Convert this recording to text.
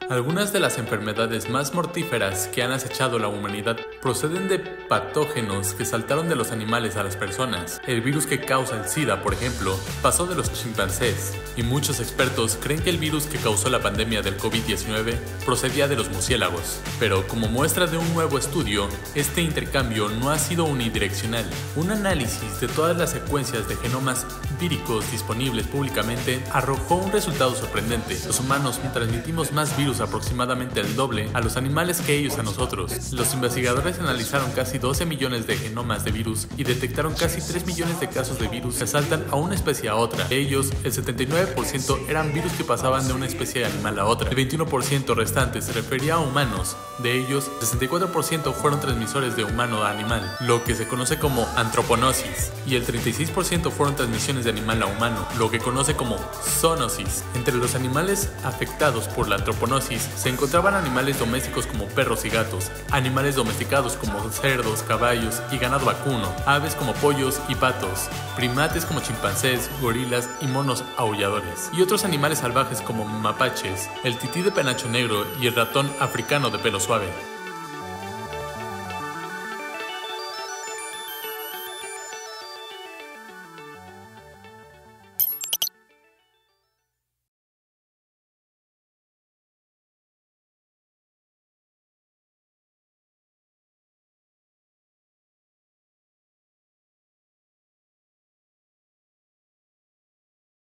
Algunas de las enfermedades más mortíferas que han acechado a la humanidad proceden de patógenos que saltaron de los animales a las personas. El virus que causa el SIDA, por ejemplo, pasó de los chimpancés, y muchos expertos creen que el virus que causó la pandemia del COVID-19 procedía de los murciélagos. Pero como muestra de un nuevo estudio, este intercambio no ha sido unidireccional. Un análisis de todas las secuencias de genomas víricos disponibles públicamente arrojó un resultado sorprendente. Los humanos transmitimos más virus aproximadamente el doble a los animales que ellos a nosotros. Los investigadores analizaron casi 12 millones de genomas de virus y detectaron casi 3 millones de casos de virus que saltan a una especie a otra. De ellos, el 79% eran virus que pasaban de una especie animal a otra. El 21% restante se refería a humanos. De ellos, 64% fueron transmisores de humano a animal, lo que se conoce como antroponosis, y el 36% fueron transmisiones de animal a humano, lo que conoce como zoonosis. Entre los animales afectados por la antroponosis se encontraban animales domésticos como perros y gatos, animales domesticados como cerdos, caballos y ganado vacuno, aves como pollos y patos, primates como chimpancés, gorilas y monos aulladores, y otros animales salvajes como mapaches, el tití de penacho negro y el ratón africano de pelo suave.